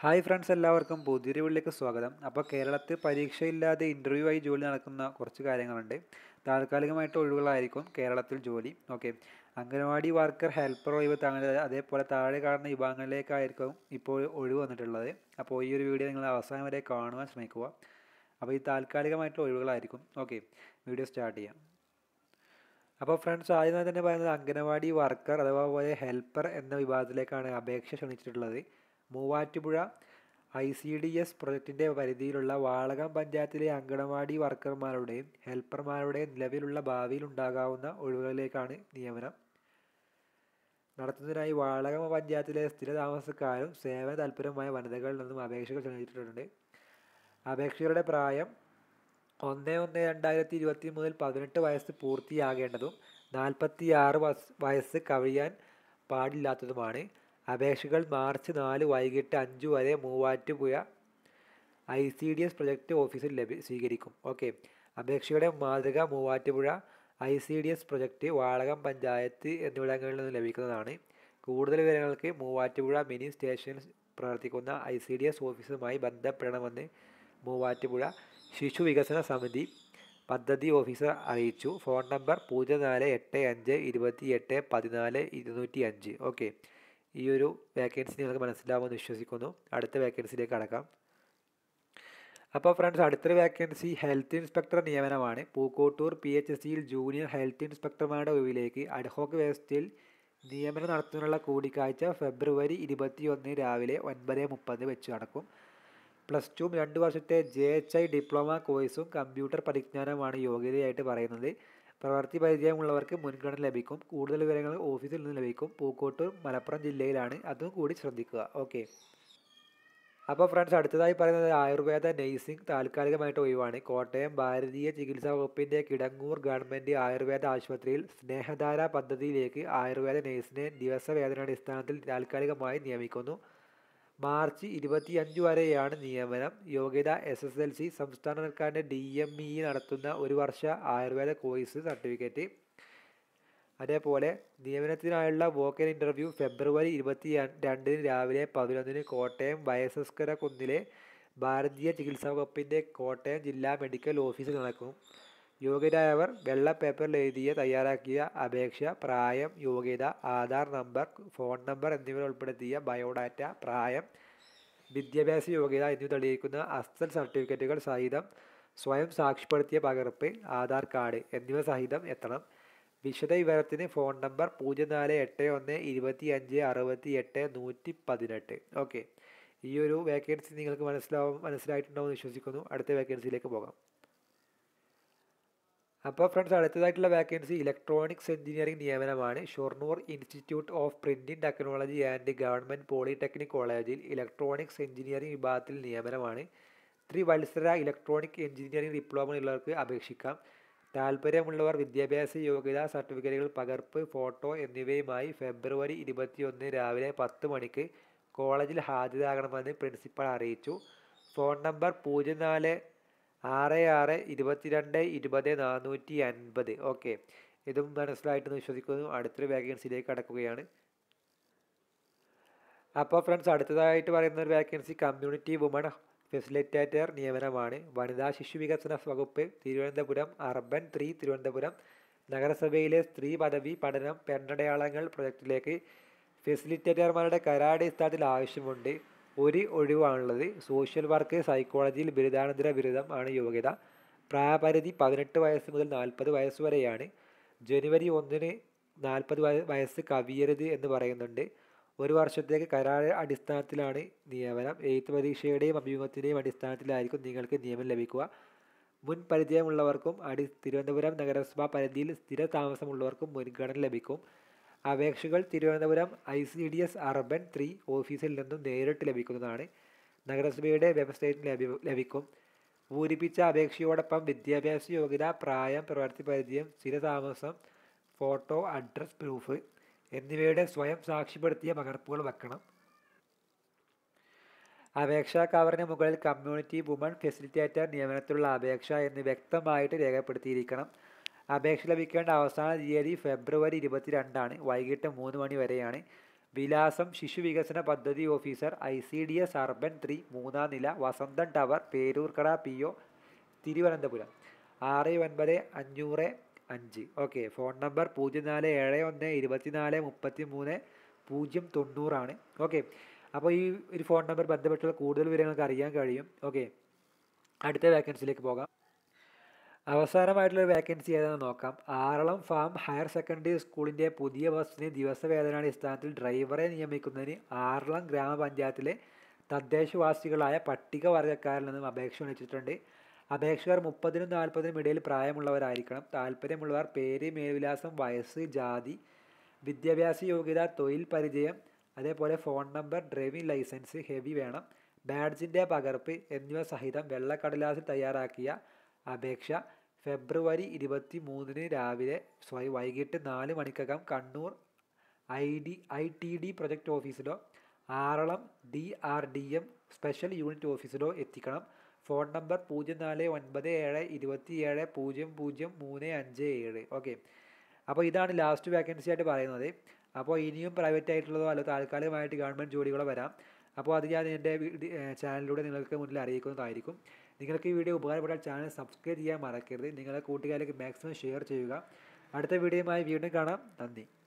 Hi friends, എല്ലാവർക്കും പുതിയൊരു വീട്ടിലേക്ക് സ്വാഗതം. അപ്പോൾ കേരളത്തിൽ പരീക്ഷയില്ലാതെ ഇൻ്റർവ്യൂ ആയി ജോലി നടക്കുന്ന കുറച്ച് കാര്യങ്ങളുണ്ട്. താൽക്കാലികമായിട്ട് ഒഴിവുകളായിരിക്കും കേരളത്തിൽ ജോലി. ഓക്കെ, അംഗനവാടി വർക്കർ, ഹെൽപ്പർ ഒഴിവ് അതേപോലെ താഴെ കാണുന്ന വിഭാഗങ്ങളിലേക്കായിരിക്കും ഇപ്പോൾ ഒഴിവ് വന്നിട്ടുള്ളത്. അപ്പോൾ ഈ ഒരു വീഡിയോ നിങ്ങൾ അവസാനം വരെ കാണുവാൻ ശ്രമിക്കുക. അപ്പോൾ ഈ താൽക്കാലികമായിട്ടുള്ള ഒഴിവുകളായിരിക്കും. ഓക്കെ, വീഡിയോ സ്റ്റാർട്ട് ചെയ്യാം. അപ്പോൾ ഫ്രണ്ട്സ്, ആദ്യമായി തന്നെ പറയുന്നത് അംഗനവാടി വർക്കർ അഥവാ പോലെ ഹെൽപ്പർ എന്ന വിഭാഗത്തിലേക്കാണ് അപേക്ഷ ക്ഷണിച്ചിട്ടുള്ളത്. മൂവാറ്റുപുഴ ICDS പ്രൊജക്റ്റിൻ്റെ പരിധിയിലുള്ള വാളകം പഞ്ചായത്തിലെ അംഗനവാടി വർക്കർമാരുടെയും ഹെൽപ്പർമാരുടെയും നിലവിലുള്ള ഭാവിയിൽ ഉണ്ടാകാവുന്ന ഒഴിവുകളിലേക്കാണ് നിയമനം നടത്തുന്നതിനായി വാളകം പഞ്ചായത്തിലെ സ്ഥിരതാമസക്കാരും സേവന താൽപ്പര്യമായ വനിതകളിൽ നിന്നും അപേക്ഷകൾ ക്ഷണിച്ചിട്ടുണ്ട്. അപേക്ഷകരുടെ പ്രായം 1/1/2020 മുതൽ 18 വയസ്സ് പൂർത്തിയാകേണ്ടതും 46 വയസ്സ് കവിയാൻ പാടില്ലാത്തതുമാണ്. അപേക്ഷകൾ മാർച്ച് 4 വൈകിട്ട് 5 വരെ മൂവാറ്റുപുഴ ICDS പ്രൊജക്റ്റ് ഓഫീസിൽ സ്വീകരിക്കും. ഓക്കെ, അപേക്ഷയുടെ മാതൃക മൂവാറ്റുപുഴ ICDS പ്രൊജക്റ്റ്, വാളകം പഞ്ചായത്ത് എന്നിവിടങ്ങളിൽ നിന്ന് ലഭിക്കുന്നതാണ്. കൂടുതൽ വിവരങ്ങൾക്ക് മൂവാറ്റുപുഴ മിനി സ്റ്റേഷനിൽ പ്രവർത്തിക്കുന്ന ICDS ഓഫീസുമായി ബന്ധപ്പെടണമെന്ന് മൂവാറ്റുപുഴ ശിശു വികസന സമിതി പദ്ധതി ഓഫീസർ അറിയിച്ചു. ഫോൺ നമ്പർ 04852814 ഓക്കെ, ഈ ഒരു വേക്കൻസി നിങ്ങൾക്ക് മനസ്സിലാവുമെന്ന് വിശ്വസിക്കുന്നു. അടുത്ത വേക്കൻസിയിലേക്ക് കടക്കാം. അപ്പോൾ ഫ്രണ്ട്സ്, അടുത്തൊരു വേക്കൻസി ഹെൽത്ത് ഇൻസ്പെക്ടർ നിയമനമാണ്. പൂക്കോട്ടൂർ PHCയിൽ ജൂനിയർ ഹെൽത്ത് ഇൻസ്പെക്ടർമാരുടെ ഒഴിവിലേക്ക് അഡ്ഹോക്ക് വ്യവസ്ഥയിൽ നിയമനം നടത്തുന്നതിനുള്ള കൂടിക്കാഴ്ച ഫെബ്രുവരി 21 രാവിലെ 9:30 വെച്ച് നടക്കും. +2 2 വർഷത്തെ JHI ഡിപ്ലോമ കോഴ്സും കമ്പ്യൂട്ടർ പരിജ്ഞാനമാണ് യോഗ്യതയായിട്ട് പറയുന്നത്. പ്രവൃത്തി പരിചയമുള്ളവർക്ക് മുൻഗണന ലഭിക്കും. കൂടുതൽ വിവരങ്ങൾ ഓഫീസിൽ നിന്ന് ലഭിക്കും. പൂക്കോട്ടൂർ മലപ്പുറം ജില്ലയിലാണ്, അതും കൂടി ശ്രദ്ധിക്കുക. ഓക്കെ, അപ്പോൾ ഫ്രണ്ട്സ്, അടുത്തതായി പറയുന്നത് ആയുർവേദ നഴ്സിംഗ് താൽക്കാലികമായിട്ട് ഒഴിവാണ്. കോട്ടയം ഭാരതീയ ചികിത്സാ വകുപ്പിൻ്റെ കിടങ്ങൂർ ഗവൺമെൻറ് ആയുർവേദ ആശുപത്രിയിൽ സ്നേഹധാര പദ്ധതിയിലേക്ക് ആയുർവേദ നഴ്സിനെ ദിവസവേതനാടിസ്ഥാനത്തിൽ താൽക്കാലികമായി നിയമിക്കുന്നു. മാർച്ച് 25 വരെയാണ് നിയമനം. യോഗ്യത SSLC, സംസ്ഥാന സർക്കാരിൻ്റെ DME നടത്തുന്ന 1 വർഷ ആയുർവേദ കോഴ്സ് സർട്ടിഫിക്കറ്റ്. അതേപോലെ നിയമനത്തിനായുള്ള വോക്കൽ ഇൻ്റർവ്യൂ ഫെബ്രുവരി 22 രാവിലെ 11 കോട്ടയം വയസ്സ്കര കുന്നിലെ ഭാരതീയ ചികിത്സാ വകുപ്പിൻ്റെ കോട്ടയം ജില്ലാ മെഡിക്കൽ ഓഫീസിൽ നടക്കും. യോഗ്യരായവർ വെള്ള പേപ്പറിൽ തയ്യാറാക്കിയ അപേക്ഷ, പ്രായം, യോഗ്യത, ആധാർ നമ്പർ, ഫോൺ നമ്പർ എന്നിവ ഉൾപ്പെടുത്തിയ ബയോഡാറ്റ, പ്രായം, വിദ്യാഭ്യാസ യോഗ്യത എന്നിവ തെളിയിക്കുന്ന അസൽ സർട്ടിഫിക്കറ്റുകൾ സഹിതം സ്വയം സാക്ഷ്യപ്പെടുത്തിയ പകർപ്പ്, ആധാർ കാർഡ് എന്നിവ സഹിതം എത്തണം. വിശദ വിവരത്തിന് ഫോൺ നമ്പർ 04812568 ഓക്കെ, ഈ ഒരു വേക്കൻസി നിങ്ങൾക്ക് മനസ്സിലായിട്ടുണ്ടാവുമെന്ന് വിശ്വസിക്കുന്നു. അടുത്ത വേക്കൻസിയിലേക്ക് പോകാം. അപ്പോൾ ഫ്രണ്ട്സ്, അടുത്തതായിട്ടുള്ള വേക്കൻസി ഇലക്ട്രോണിക്സ് എഞ്ചിനീയറിംഗ് നിയമനമാണ്. Shoranur institute of printing technology and government polytechnic കോളേജിൽ ഇലക്ട്രോണിക്സ് എഞ്ചിനീയറിംഗ് വിഭാഗത്തിൽ നിയമനമാണ്. ത്രിവത്സര ഇലക്ട്രോണിക് എഞ്ചിനീയറിംഗ് ഡിപ്ലോമ ഉള്ളവർക്ക് അപേക്ഷിക്കാം. താൽപ്പര്യമുള്ളവർ വിദ്യാഭ്യാസ യോഗ്യത സർട്ടിഫിക്കറ്റുകൾ, പകർപ്പ്, ഫോട്ടോ എന്നിവയുമായി ഫെബ്രുവരി 21 രാവിലെ 10 മണിക്ക് കോളേജിൽ ഹാജരാകണമെന്ന് പ്രിൻസിപ്പൽ അറിയിച്ചു. ഫോൺ നമ്പർ 04662220 ഓക്കെ, ഇതും മനസ്സിലായിട്ടെന്ന് വിശ്വസിക്കുന്നു. അടുത്തൊരു വേക്കൻസിയിലേക്ക് കടക്കുകയാണ്. അപ്പോൾ ഫ്രണ്ട്സ്, അടുത്തതായിട്ട് പറയുന്ന ഒരു വേക്കൻസി കമ്മ്യൂണിറ്റി വുമൺ ഫെസിലിറ്റേറ്റർ നിയമനമാണ്. വനിതാ ശിശു വികസന വകുപ്പ്, തിരുവനന്തപുരം അർബൻ 3 തിരുവനന്തപുരം നഗരസഭയിലെ സ്ത്രീ പദവി പഠനം പെണ്ണടയാളങ്ങൾ പ്രൊജക്റ്റിലേക്ക് ഫെസിലിറ്റേറ്റർമാരുടെ കരാടിസ്ഥാനത്തിൽ ആവശ്യമുണ്ട്. ഒരു ഒഴിവാണുള്ളത്. സോഷ്യൽ വർക്ക്, സൈക്കോളജിയിൽ ബിരുദാനന്തര ബിരുദം ആണ് യോഗ്യത. പ്രായപരിധി 18 വയസ്സ് മുതൽ 40 വയസ്സ് വരെയാണ്. ജനുവരി 1 40 വയസ്സ് കവിയരുത് എന്ന് പറയുന്നുണ്ട്. 1 വർഷത്തേക്ക് കരാർ അടിസ്ഥാനത്തിലാണ് നിയമനം. എഴുത്ത് പരീക്ഷയുടെയും അഭിമുഖത്തിൻ്റെയും അടിസ്ഥാനത്തിലായിരിക്കും നിങ്ങൾക്ക് നിയമനം ലഭിക്കുക. മുൻ പരിചയമുള്ളവർക്കും തിരുവനന്തപുരം നഗരസഭാ പരിധിയിൽ സ്ഥിര താമസമുള്ളവർക്കും മുൻഗണന ലഭിക്കും. അപേക്ഷകൾ തിരുവനന്തപുരം ICDS അർബൻ 3 ഓഫീസിൽ നിന്നും നേരിട്ട് ലഭിക്കുന്നതാണ്. നഗരസഭയുടെ വെബ്സൈറ്റിൽ ലഭിക്കും. പൂരിപ്പിച്ച അപേക്ഷയോടൊപ്പം വിദ്യാഭ്യാസ യോഗ്യത, പ്രായം, പ്രവൃത്തി പരിചയം, സ്ഥിര താമസം, ഫോട്ടോ, അഡ്രസ് പ്രൂഫ് എന്നിവയുടെ സ്വയം സാക്ഷ്യപ്പെടുത്തിയ പകർപ്പുകൾ വെക്കണം. അപേക്ഷാ കവറിന് മുകളിൽ കമ്മ്യൂണിറ്റി വുമൺ ഫെസിലിറ്റേറ്റർ നിയമനത്തിലുള്ള അപേക്ഷ എന്ന് വ്യക്തമായിട്ട് രേഖപ്പെടുത്തിയിരിക്കണം. അപേക്ഷ ലഭിക്കേണ്ട അവസാന തീയതി ഫെബ്രുവരി 22 വൈകിട്ട് 3 മണി വരെയാണ്. വിലാസം ശിശുവികസന പദ്ധതി ഓഫീസർ ICDS അർബൻ 3 3-ാം നില Vasanthan tower Peroorkada PO Thiruvananthapuram 695005. Okay, phone number 04712433 090 ആണ്. അപ്പോൾ ഈ ഒരു ഫോൺ നമ്പർ ബന്ധപ്പെട്ടുള്ള കൂടുതൽ വിവരങ്ങൾക്ക് അറിയാൻ കഴിയും. ഓക്കെ, അടുത്ത വേക്കൻസിയിലേക്ക് പോകാം. അവസാനമായിട്ടുള്ള വേക്കൻസി ഏതാണെന്ന് നോക്കാം. ആറളം ഫാം ഹയർ സെക്കൻഡറി സ്കൂളിൻ്റെ പുതിയ ബസ്സിന് ദിവസവേതനാടിസ്ഥാനത്തിൽ ഡ്രൈവറെ നിയമിക്കുന്നതിന് ആറളം ഗ്രാമപഞ്ചായത്തിലെ തദ്ദേശവാസികളായ പട്ടികവർഗ്ഗക്കാരിൽ നിന്നും അപേക്ഷ ക്ഷണിച്ചിട്ടുണ്ട്. അപേക്ഷകർ 30-നും 40-നും ഇടയിൽ പ്രായമുള്ളവരായിരിക്കണം. താല്പര്യമുള്ളവർ പേര്, മേൽവിലാസം, വയസ്സ്, ജാതി, വിദ്യാഭ്യാസ യോഗ്യത, തൊഴിൽ പരിചയം, അതേപോലെ phone number, driving licence heavy വേണം, ബാഡ്ജിൻ്റെ പകർപ്പ് എന്നിവ സഹിതം വെള്ളക്കടലാസിൽ തയ്യാറാക്കിയ അപേക്ഷ ഫെബ്രുവരി 23-ന് രാവിലെ വൈകിട്ട് 4 മണിക്കകം കണ്ണൂർ ITD പ്രൊജക്ട് ഓഫീസിലോ ആറളം DRDM സ്പെഷ്യൽ യൂണിറ്റ് ഓഫീസിലോ എത്തിക്കണം. ഫോൺ നമ്പർ 049727003557. ഓക്കെ, അപ്പോൾ ഇതാണ് ലാസ്റ്റ് വേക്കൻസി ആയിട്ട് പറയുന്നത്. അപ്പോൾ ഇനിയും പ്രൈവറ്റ് ആയിട്ടുള്ളതോ അല്ല താൽക്കാലികമായിട്ട് ഗവൺമെൻറ് ജോലികളോ വരാം. അപ്പോൾ അത് ഞാൻ എൻ്റെ ചാനലിലൂടെ നിങ്ങൾക്ക് മുന്നിൽ അറിയിക്കുന്നതായിരിക്കും. നിങ്ങൾക്ക് ഈ വീഡിയോ ഉപകാരപ്പെട്ടാൽ ചാനൽ സബ്സ്ക്രൈബ് ചെയ്യാൻ മറക്കരുത്. നിങ്ങളുടെ കൂട്ടുകാരിലേക്ക് മാക്സിമം ഷെയർ ചെയ്യുക. അടുത്ത വീഡിയോയുമായി വീണ്ടും കാണാം. നന്ദി.